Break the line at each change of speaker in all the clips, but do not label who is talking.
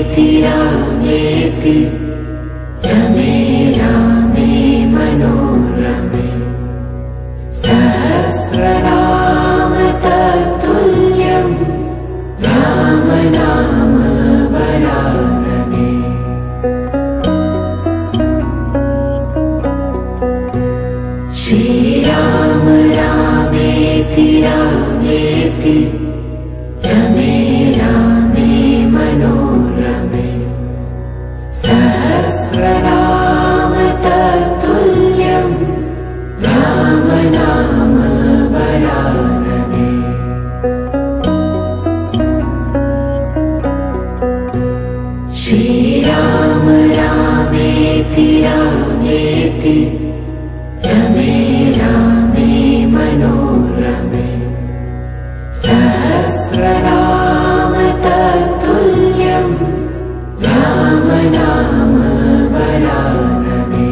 रामेति रमे रामे मनोरमे सहस्रनाम तत्तुल्यं राम नाम वरानने। श्रीराम रामेति रामेति रमे रामे मनोरमे सहस्रनाम तत्तुल्यं राम नाम वरानने। श्रीराम रामेति रामेति रमे रामे मनोरमे सहस्रनाम तत्तुल्यं राम नाम वरानने।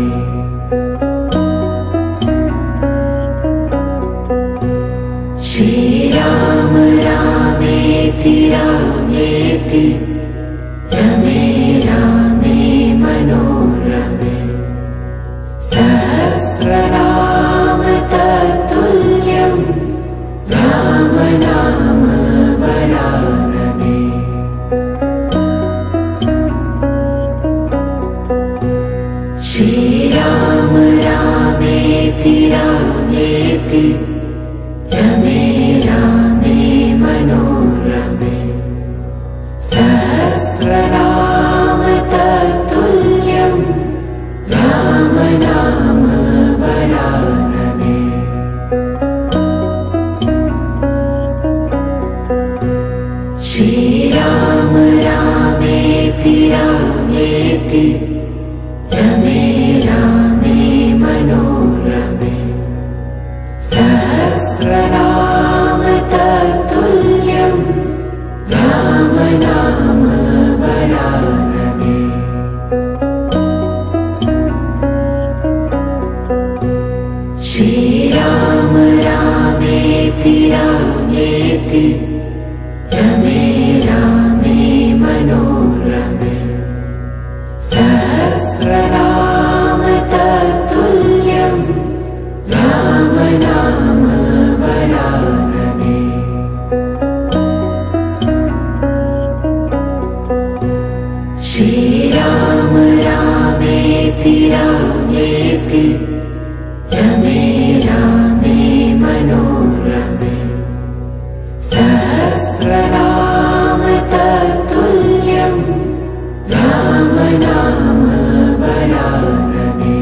श्रीराम रामेति रामेति रमे रामे मनोरमे सहस्रनाम तत्तुल्यं राम नाम वरानने। श्रीराम रामेति रामेति रमे रामे मनोरमे सहस्रनाम तत्तुल्यं राम नाम वरानने। श्रीराम रामेति रामेति रमे रामे मनोरमे सहस्रनाम तत्तुल्यं राम नाम वरानने। श्रीराम रामेति रामेति रमे रामे मनोरमे सहस्रनाम तत्तुल्यं राम नाम वरानने। श्रीराम रामेति रामेति रमे रामे मनोरमे सहस्रनाम तत्तुल्यं राम नाम वरानने।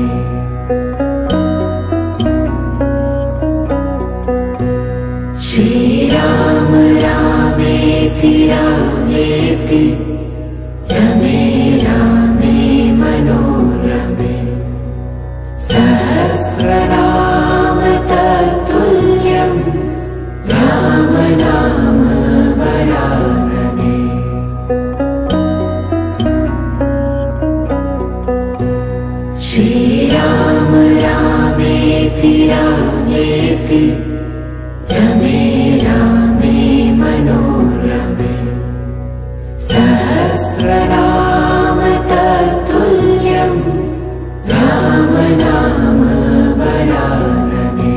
श्रीराम रामेति रामेति रमे रामे मनोरमे सहस्रनाम तत्तुल्यं राम नाम वरानने। श्रीराम रामेति रामेति रमे रामे मनोरमे सहस्रनाम तत्तुल्यं राम नाम वरानने।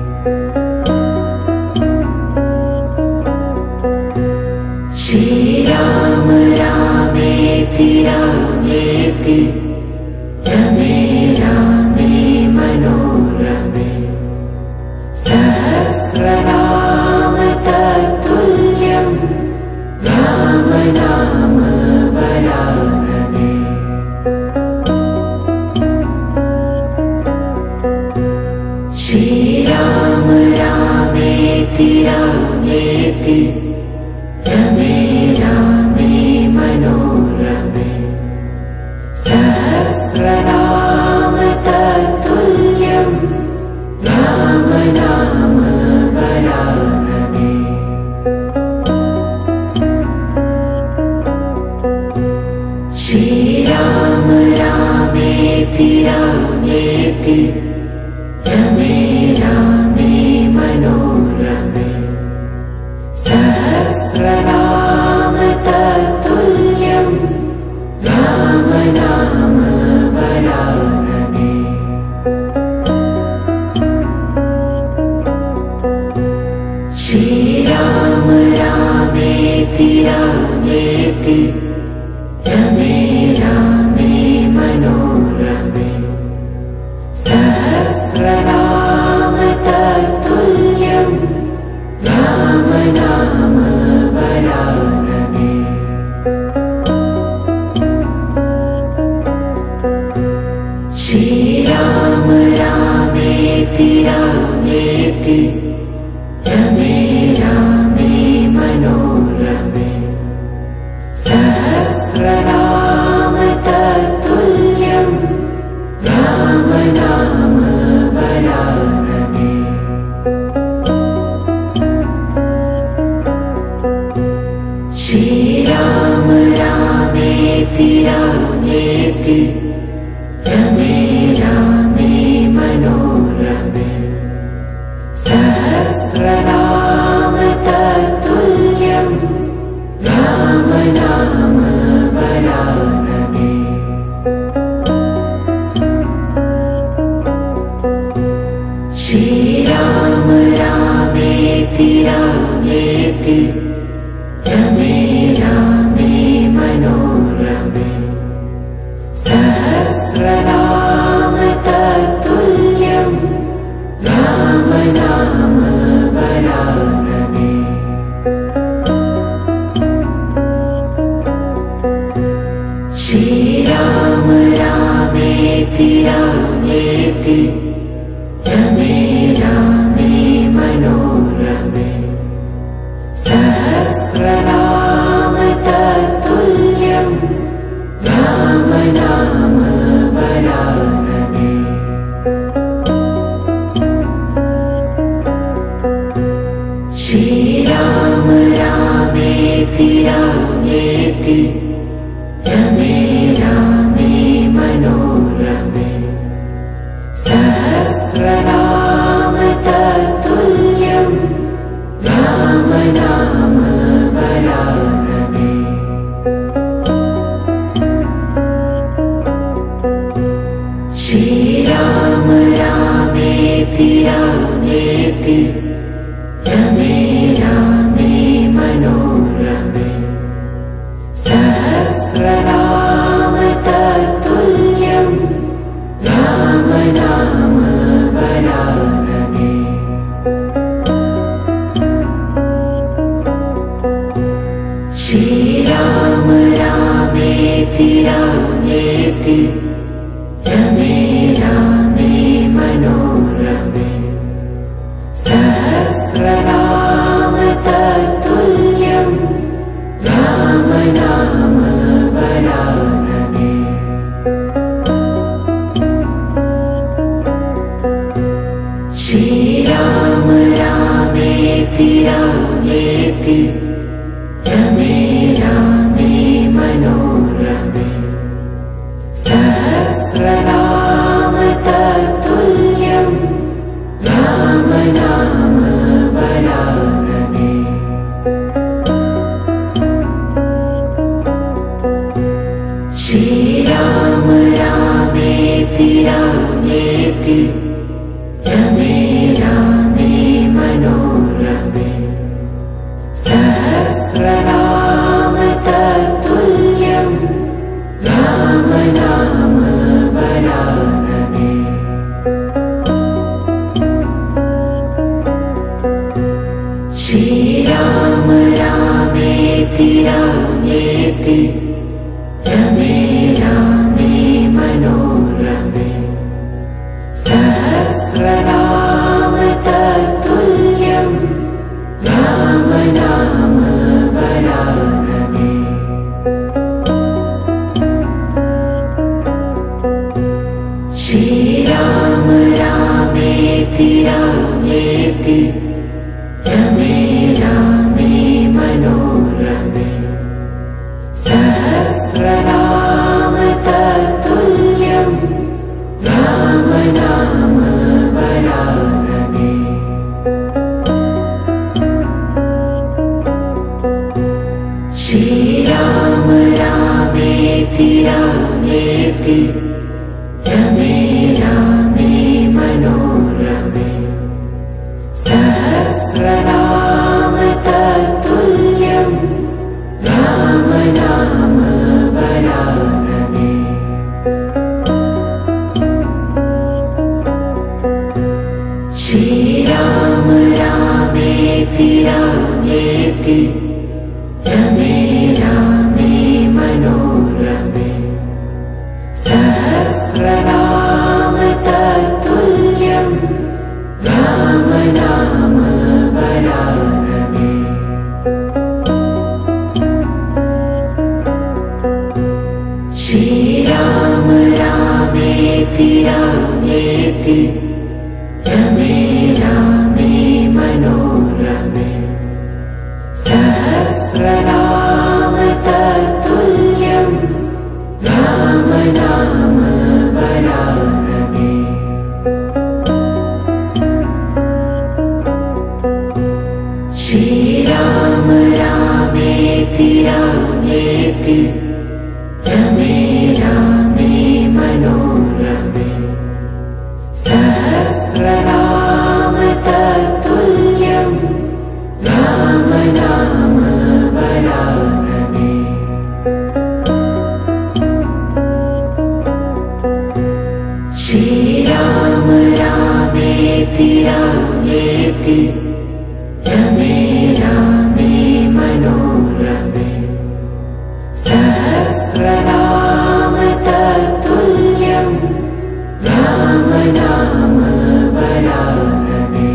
श्रीराम रामेति रामेति रमे रामे मनोरमे सहस्रनाम तत्तुल्यं राम नाम वरानने। श्रीराम रामेति रामेति रमे रामे मनोरमे सहस्रनाम तत्तुल्यं राम नाम वरानने। श्रीराम रामेति रामेति रमे रामे मनोरमे सहस्रनाम तत्तुल्यं श्रीराम रामेति रामेति रमे रामे मनोरमे सहस्रनाम तत्तुल्यं राम नाम वरानने। श्रीराम रामेति रामेति रमे रामे मनोरमे सहस्रनाम तत्तुल्यं राम नाम वरानने। श्रीराम रामेति रामेति रमे रामे मनोरमे सहस्रनाम तत्तुल्यं राम नाम वरानने। श्रीराम रामेति रामेति रमे रामे मनोरमे सहस्रनाम तत्तुल्यं राम नाम वरानने। श्रीराम रामेति रामेति रमे रामे मनोरमे सहस्रनाम तत्तुल्यं राम नाम वरानने। श्रीराम रामेति रामेति रमे रामे मनोरमे सहस्रनाम तत्तुल्यं राम नाम वरानने। श्रीराम रामेति रामेति रमे रामे मनोरमे सहस्रनाम तत्तुल्यं राम नाम वरानने। श्रीराम रामेति रामेति रमे रामे मनोरमे सहस्रनाम तत्तुल्यं राम नाम वरानने। श्रीराम रामेति रामेति रमे रामे मनोरमे सहस्रनाम तत्तुल्यं राम नाम वरानने। श्रीराम रामेति रामेति रमे रामे मनोरमे सहस्रनाम तत्तुल्यं राम नाम वरानने। श्रीराम रामेति रामेति रमे रामे मनोरमे सहस्रनाम तत्तुल्यं राम नाम वरानने। श्रीराम रामेति रामेति रमे रामे मनोरमे सहस्रनाम तत्तुल्यं राम नाम वरानने। श्रीराम रामेति रामेति रमे रामे मनोरमे सहस्रनाम श्रीराम रामेति रामेति रमे रामे मनोरमे सहस्रनाम तत्तुल्यं राम नाम वरानने। श्रीराम रामेति रामेति रमे रामे मनोरमे सहस्रनाम तत्तुल्यं राम नाम वरानने। श्रीराम रामेति रामेति रमे रामे मनोरमे सहस्रनाम तत्तुल्यं राम नाम वरानने।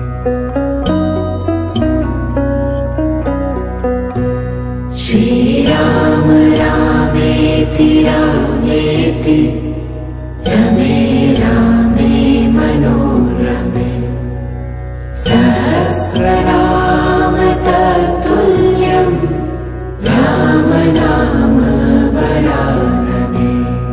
श्रीराम रामेति रामेति रमे रामे मनोरमे सहस्रनाम तत्तुल्यं राम नाम वरानने।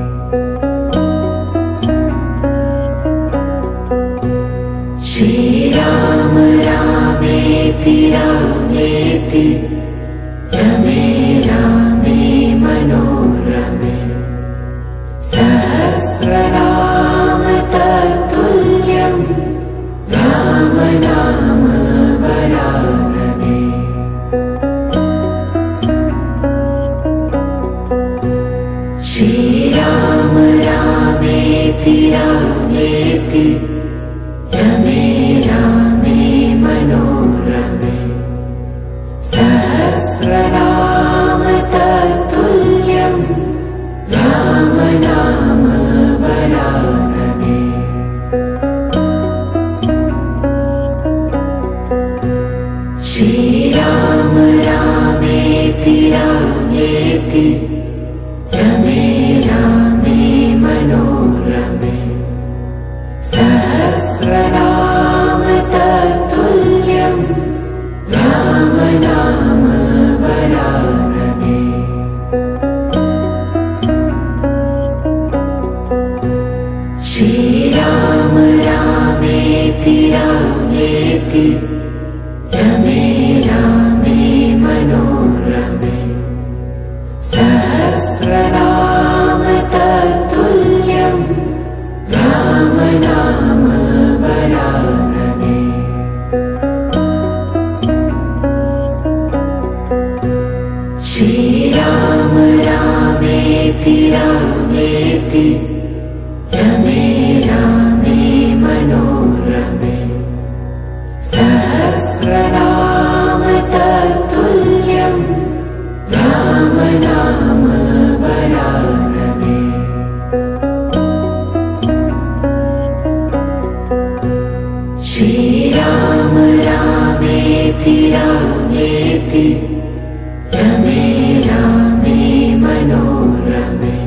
श्रीराम रामेति रामेति रमे रामे मनोरमे सहस्रनाम तत्तुल्यं राम नाम वरानने। श्रीराम रामेति रामेति रमे रामे मनोरमे सहस्रनाम तत्तुल्यं राम नाम वरानने। श्रीराम रामेति रामेति रमे रामे मनोरमे सहस्रनाम तत्तुल्यं राम नाम वरानने। श्रीराम रामेति रामेति रमे रामे मनोरमे सहस्रनाम तत्तुल्यं राम नाम वरानने। श्रीराम रामेति रामेति रमे रामे मनोरमे सहस्रनाम तत्तुल्यं राम नाम वरानने। श्रीराम रामेति रामेति रमे रामे मनोरमे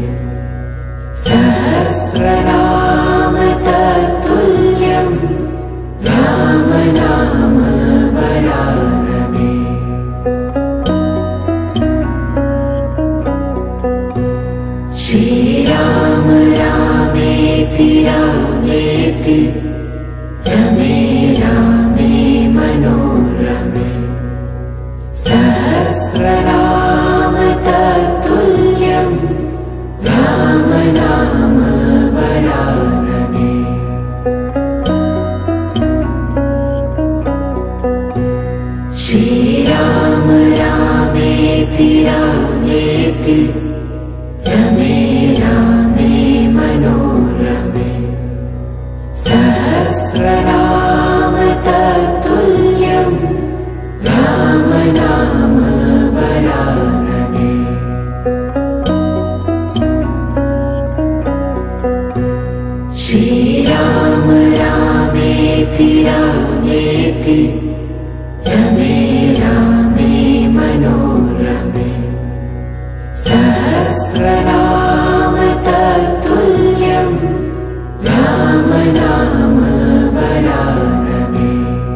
सहस्रनाम तत्तुल्यं राम नाम वरानने। श्रीराम रामेति रामेति रमे रामे मनोरमे सहस्रनाम तत्तुल्यं राम नाम वरानने। श्रीराम रामेति रामेति रमे रामे मनोरमे सहस्रनाम तत्तुल्यं राम नाम वरानने। श्रीराम रामेति रामेति रमे रामे मनोरमे सहस्रनाम राम वरानने।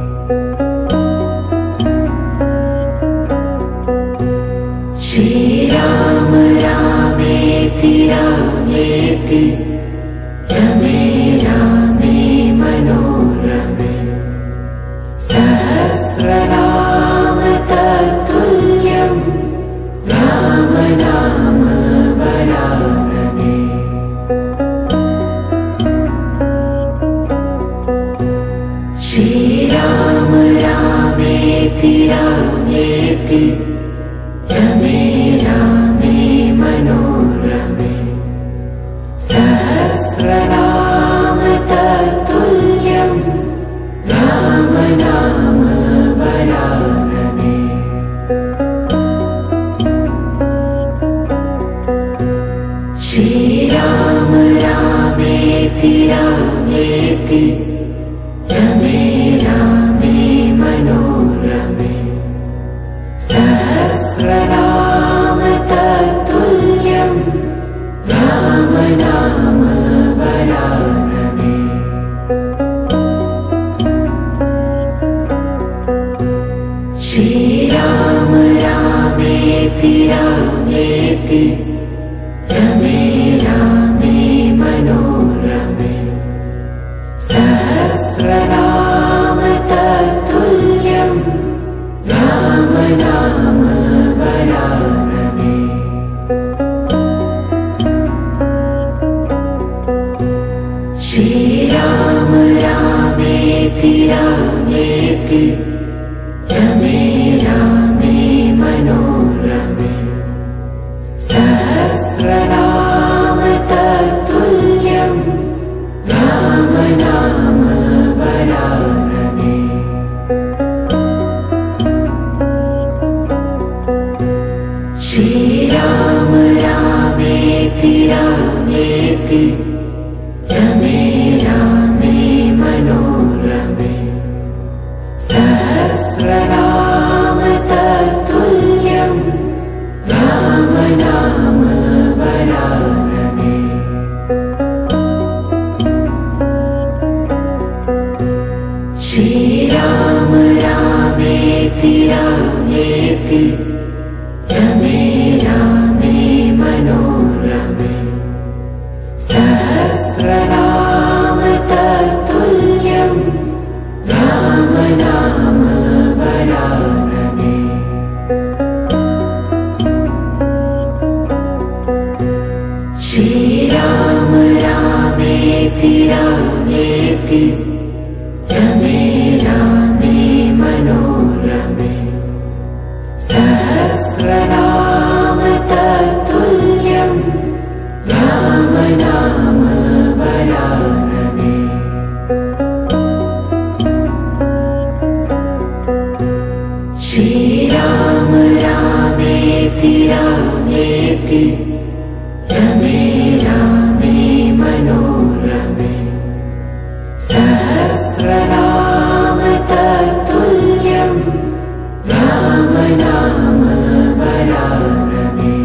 श्रीराम रामेति रामेति रमे रामे मनोरमे। सहस्रनाम तत्तुल्यं राम नाम वरानने। श्रीराम रामेति रामेति रमे रामे मनोरमे। सहस्रनाम तत्तुल्यं राम नाम वरानने। श्रीराम रामेति रामेति रमे रामे मनोरमे। सहस्रनाम तत्तुल्यं राम नाम वरानने। श्रीराम रामेति रामेति रमे रामे मनोरमे। सहस्रनाम तत्तुल्यं राम नाम वरानने। श्रीराम रामेति रामेति रमे रामे मनोरमे। सहस्रनाम तत्तुल्यं राम नाम वरानने। श्रीराम रामेति रामेति रमे रामे मनोरमे। सहस्रनाम तत्तुल्यं राम नाम वरानने। श्रीराम रामेति रामेति रमे रामे मनोरमे। सहस्रनाम तत्तुल्यं राम नाम वरानने। श्रीराम रामेति रामेति रमे रामे मनोरमे। सहस्रनाम तत्तुल्यं राम नाम वरानने। श्रीराम रामेति रामेति रमे रामे मनोरमे। सहस्रनाम तत्तुल्यं राम नाम वरानने।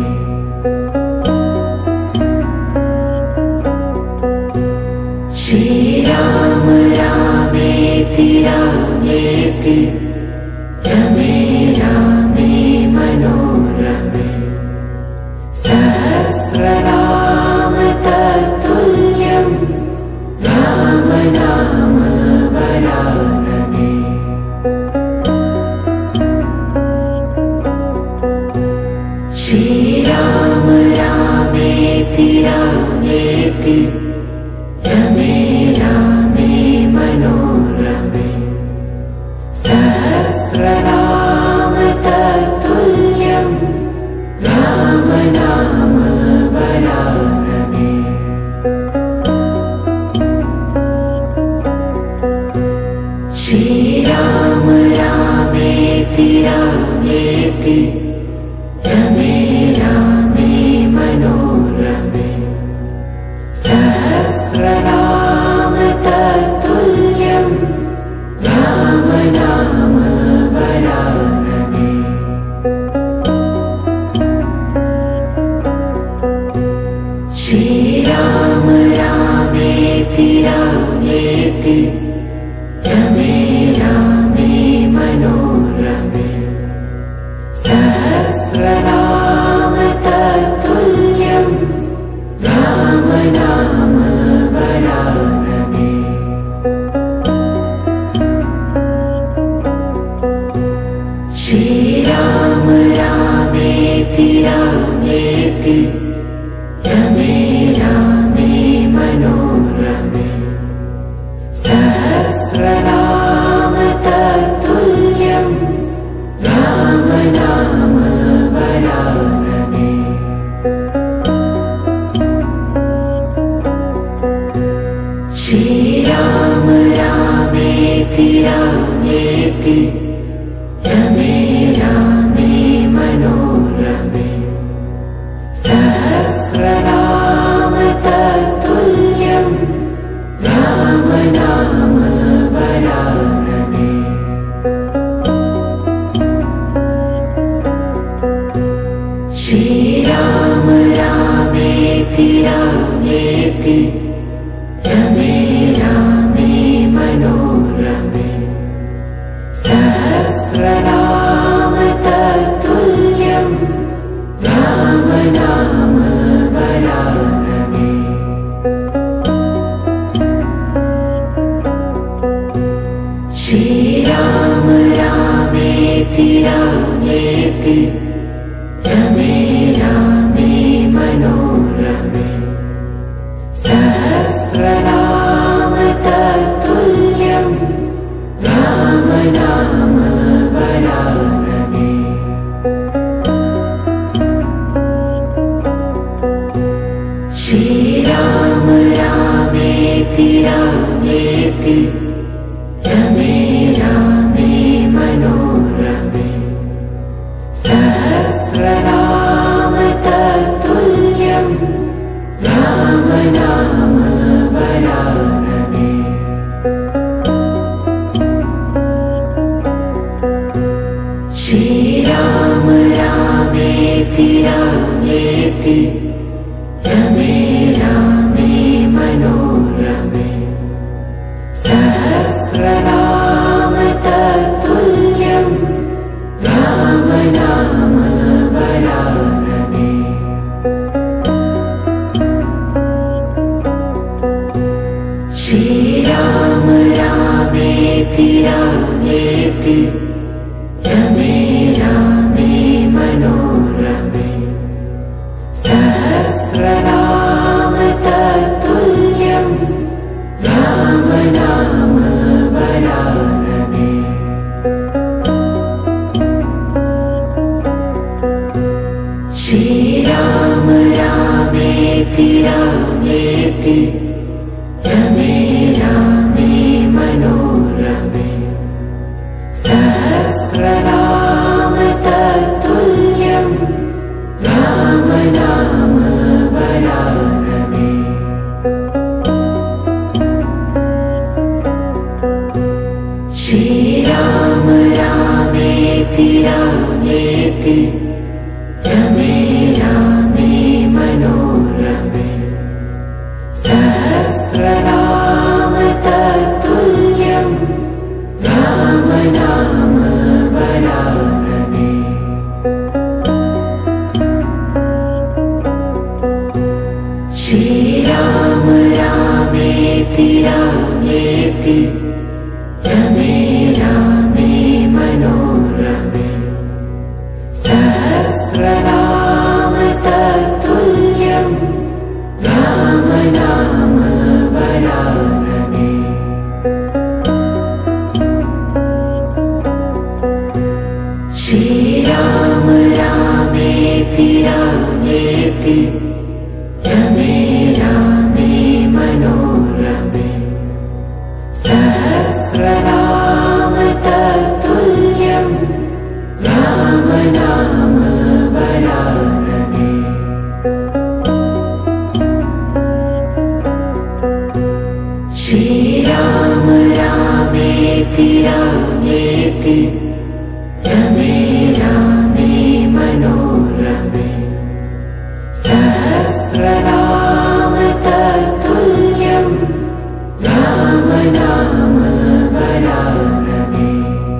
श्रीराम रामेति रामेति रमे रामे मनोरमे। सहस्रनाम तत्तुल्यं राम नाम वरानने। श्रीराम रामेति रामेति रमे रामे मनोरमे। सहस्रनाम तत्तुल्यं राम नाम वरानने। श्रीराम रामेति रामेति रमे रामे मनोरमे। सहस्रनाम तत्तुल्यं राम नाम वरानने। श्रीराम रामेति रामेति रामेति रमे रामे मनोरमे सहस्रनाम तत्तुल्यं राम नाम वरानने श्रीराम रामेति रामेति रमे रामे मनोरमे सहस्रनाम तत्तुल्यं राम नाम वरानने श्रीराम रामेति रामेति रमे रामे मनोरमे सहस्रनाम तत्तुल्यं राम नाम वरानने श्रीराम रामेति रामेति रमे रामे मनोरमे सहस्रनाम तत्तुल्यं राम नाम वरानने श्रीराम रामेति रामेति रमे रामे मनोरमे सहस्रनाम तत्तुल्यं राम नाम वरानने श्रीराम रामेति रामेति रमे रामे मनोरमे सहस्रनाम तत्तुल्यं राम नाम वरानने श्रीराम रामेति रामेति रमे रामे मनोरमे सहस्रनाम तत्तुल्यं राम नाम वरानने श्रीराम रामेति रामेति रमे रामे मनोरमे सहस्रनाम तत्तुल्यं राम नाम वरानने श्रीराम रामेति रामेति रमे रामे मनोरमे सहस्रनाम तत्तुल्यं राम नाम वरानने श्रीराम रामेति रामेति रमे रामे मनोरमे सहस्रनाम तत्तुल्यं राम नाम वरानने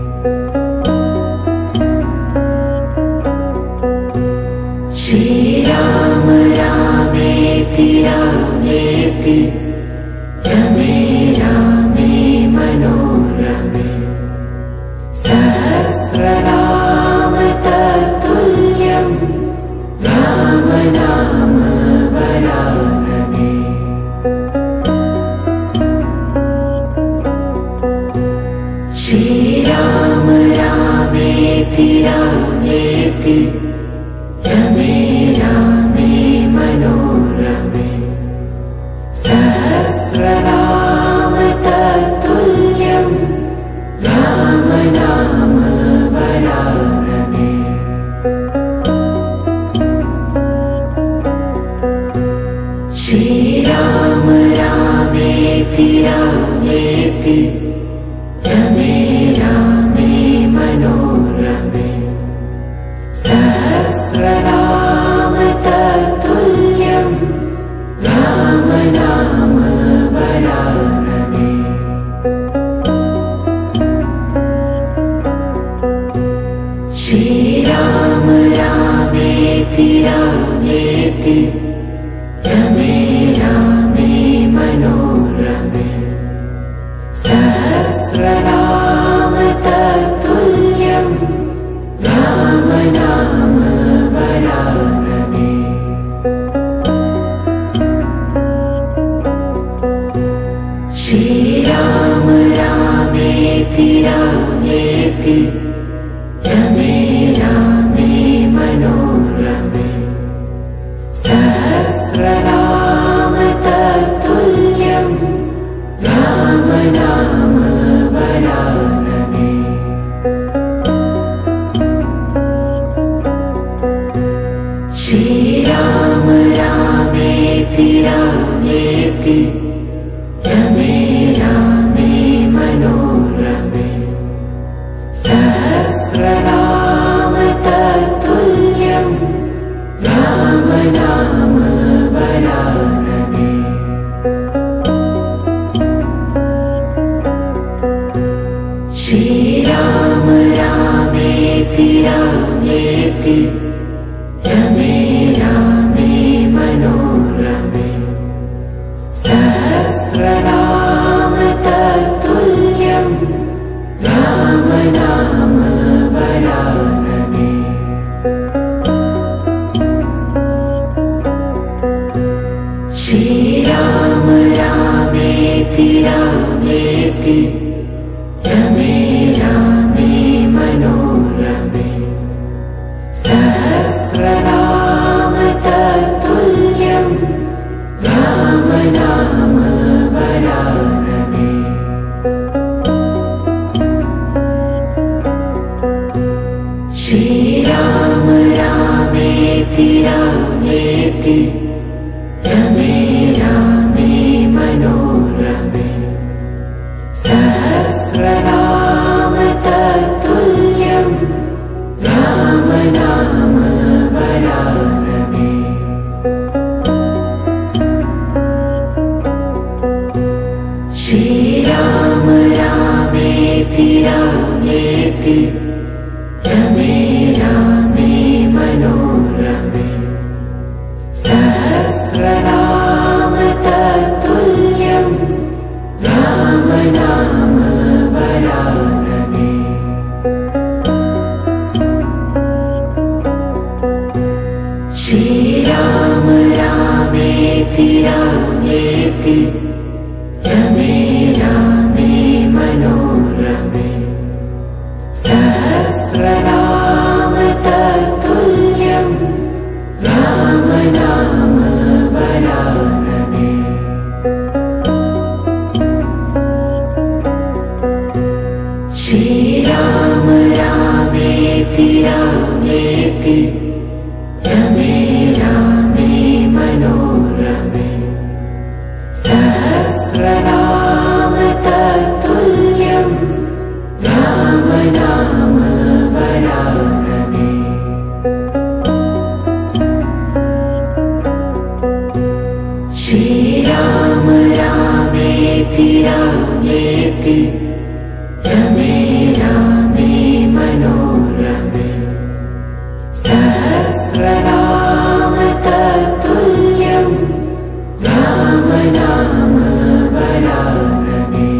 श्रीराम रामेति रामेति रमे रामे मनोरमे सहस्रनाम तत्तुल्यं राम नाम वरानने श्रीराम रामेति रामेति रमे रामे मनोरमे सहस्रनाम तत्तुल्यं राम नाम वरानने श्रीराम रामेति रामेति रमे रामे मनोरमे सहस्रनाम तत्तुल्यं श्रीराम रामेति रामेति रमे रामे मनोरमे सहस्रनाम तत्तुल्यं राम नाम वरानने। श्रीराम रामेति रामेति रमे रामे मनोरमे सहस्रनाम तत्तुल्यं राम नाम वरानने। श्रीराम रामेति रामेति रमे रामे मनोरमे सहस्रनाम तत्तुल्यं राम नाम वरानने। श्रीराम रामेति रामेति रमे रामे मनोरमे सहस्रनाम तत्तुल्यं राम नाम वरानने। श्रीराम रामेति रामेति रमे रामे मनोरमे सहस्रनाम तत्तुल्यं राम नाम वरानने। श्रीराम रामेति रामेति रमे रामे मनोरमे सहस्रनाम तत्तुल्यं राम नाम वरानने। श्रीराम रामेति रामेति रमे रामे मनोरमे सहस्रनाम तत्तुल्यं राम नाम वरानने। श्रीराम रामेति रामेति रमे रामे मनोरमे सहस्रनाम तत्तुल्यं राम नाम वरानने। श्रीराम रामेति रामेति रमे रामे मनोरमे सहस्रनाम तत्तुल्यं राम नाम वरानने।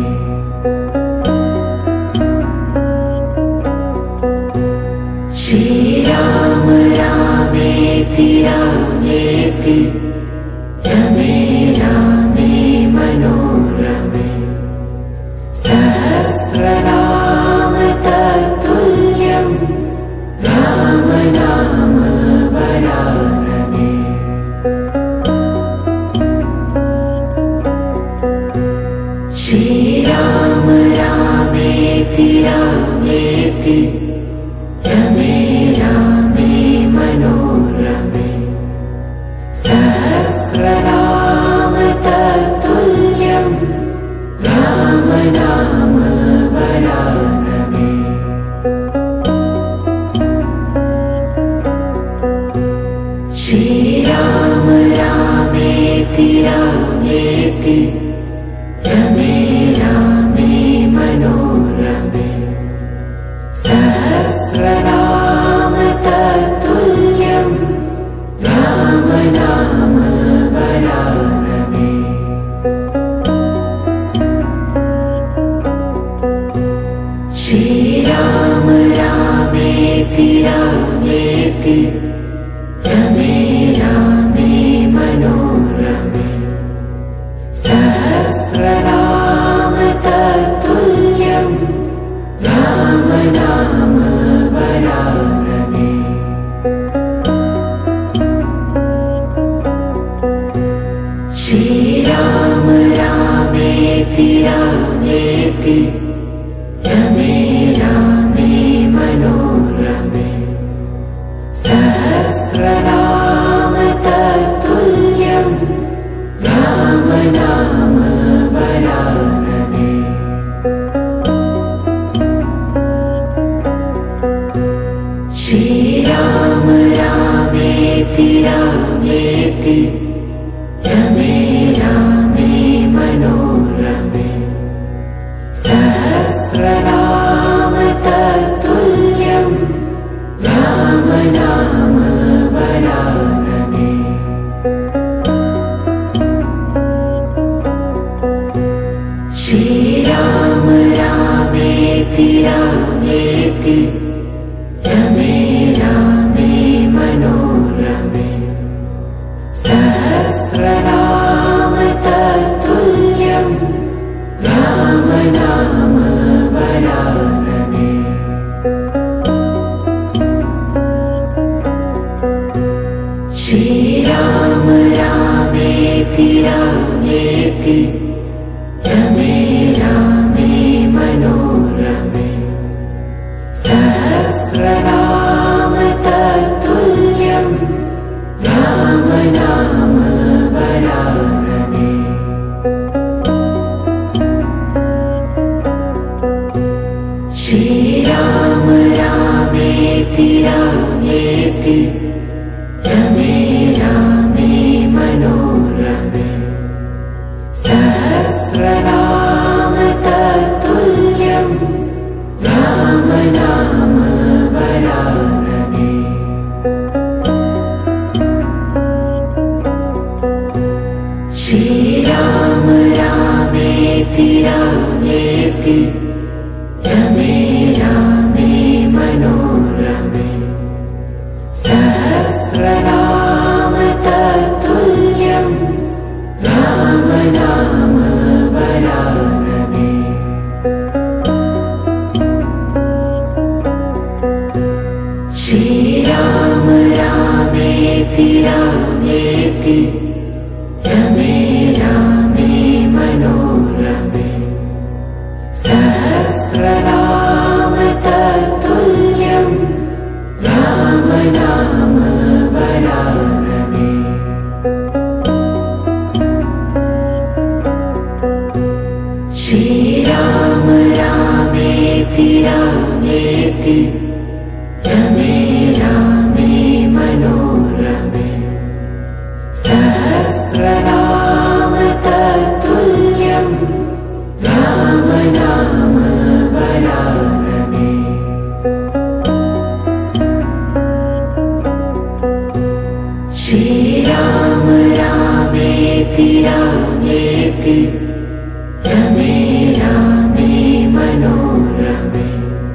श्रीराम रामेति रामेति रमे रामे मनोरमे सहस्रनाम तत्तुल्यं राम नाम वरानने। श्रीराम रामेति रामेति रमे रामे मनोरमे सहस्रनाम तत्तुल्यं राम नाम वरानने। श्रीराम रामेति रामेति रमे रामे मनोरमे श्रीराम रामेति रामेति रमे रामे मनोरमे सहस्रनाम तत्तुल्यं राम नाम वरानने। श्रीराम रामेति रामेति रमे रामे मनोरमे सहस्रनाम तत्तुल्यं राम नाम वरानने। श्रीराम रामेति रामेति रमे रामे मनोरमे सहस्रनाम तत्तुल्यं राम नाम वरानने। श्रीराम रामेति रामेति रमे रामे मनोरमे सहस्रनाम तत्तुल्यं राम नाम वरानने। श्रीराम रामेति रामेति रमे रामे मनोरमे सहस्रनाम तत्तुल्यं राम नाम वरानने। श्रीराम रामेति रामेति रमे रामे मनोरमे सहस्रनाम तत्तुल्यं राम नाम वरानने। श्रीराम रामेति रामेति रमे रामे मनोरमे सहस्रनाम तत्तुल्यं राम नाम वरानने। श्रीराम रामेति रामेति रमे रामे मनोरमे सहस्रनाम तत्तुल्यं राम नाम वरानने। श्रीराम रामेति रामेति रमे रामे मनोरमे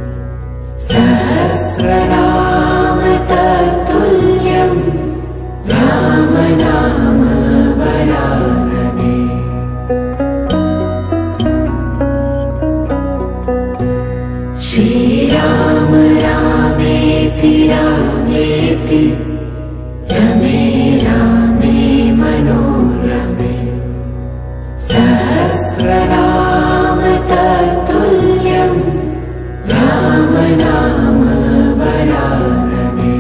सहस्रनाम तत्तुल्यं राम नाम वरानने। श्रीराम रामेति रामेति रमे रामे मनोरमे सहस्रनाम तत्तुल्यं राम नाम वरानने।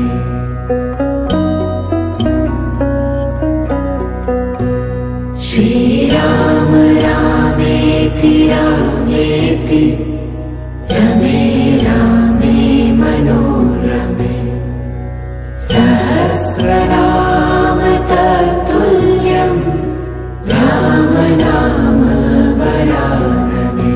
श्रीराम रामेति रामेति रमे रामे मनोरमे सहस्रनाम तत्तुल्यं राम नाम वरानने।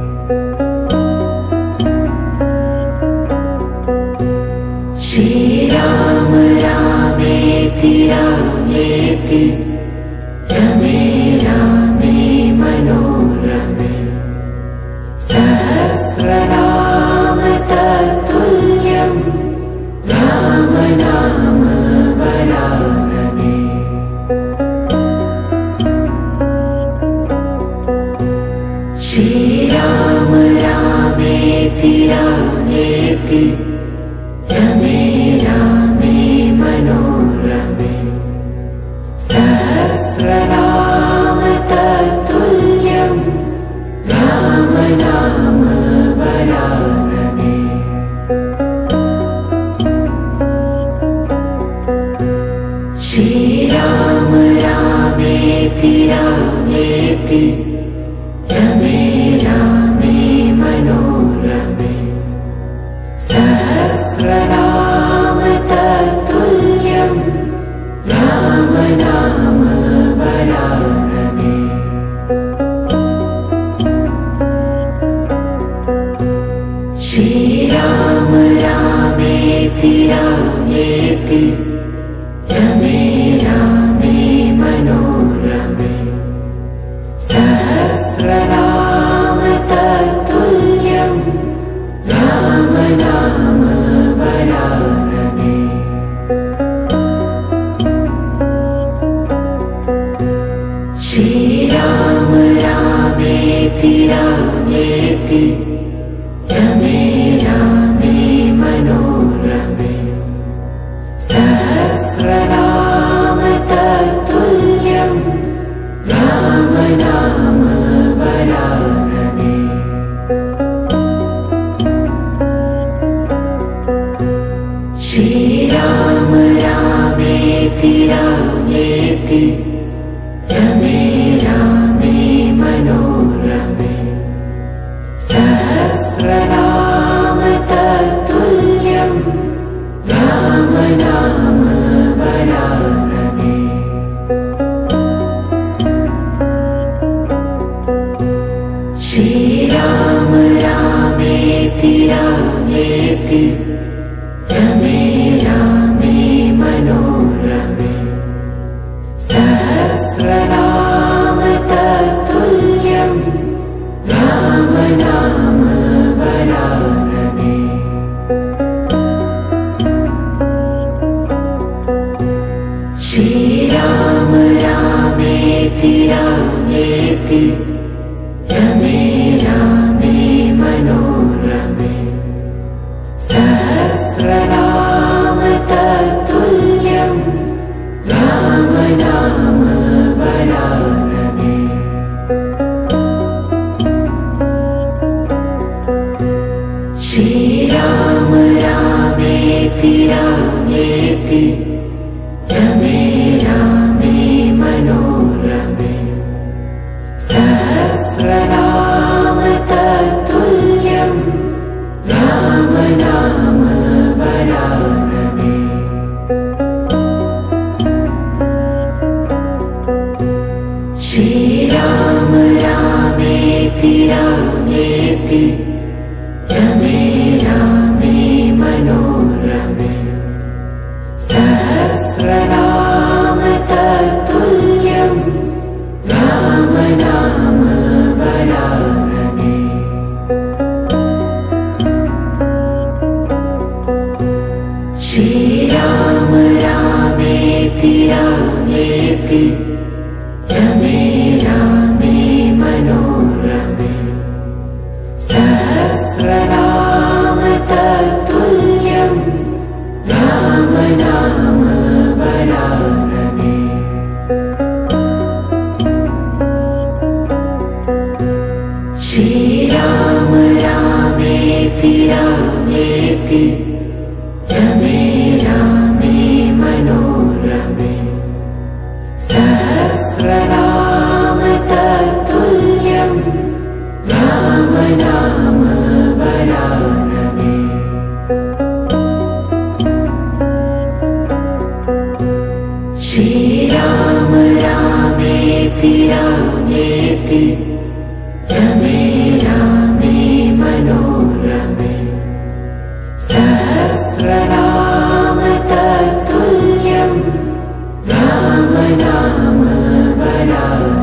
श्रीराम रामेति रामेति रमे रामे मनोरमे सहस्रनाम तत्तुल्यं राम नाम वरानने। श्रीराम रामेति रामेति रमे रामे मनोरमे सहस्रनाम रामेति रमे रामे मनोरमे सहस्रनाम तत्तुल्यं राम नाम वरानने श्रीराम रामेति रामेति रमे रामे मनोरमे सहस्रनाम तत्तुल्यं राम नाम वरानने श्रीराम रामेति रामेति रमे रामे मनोरमे सहस्रनाम तत्तुल्यं राम नाम वरानने श्रीराम रामेति रामेति रमे रामे मनोरमे सहस्रनाम तत्तुल्यं राम नाम वरानने श्रीराम रामेति रामेति रमे रामे मनोरमे सहस्रनाम तत्तुल्यं राम नाम वरानने श्रीराम रामेति रामेति रमे रामे मनोरमे सहस्रनाम तत्तुल्यं राम नाम वरानने श्रीराम रामेति रामेति रमे रामे मनोरमे सहस्रनाम तत्तुल्यं राम नाम वरानने श्रीराम रामेति रामेति रमे रामे मनोरमे सहस्रनाम तत्तुल्यं राम नाम वरानने श्रीराम रामेति रामेति रमे रामे मनोरमे सहस्रनाम तत्तुल्यं राम नाम वरानने श्रीराम रामेति रामेति रमे रामे मनोरमे सहस्रनाम तत्तुल्यं राम नाम वरानने श्रीराम रामेति रामेति रमे रामे मनोरमे सहस्रनाम तत्तुल्यं राम नाम वरानने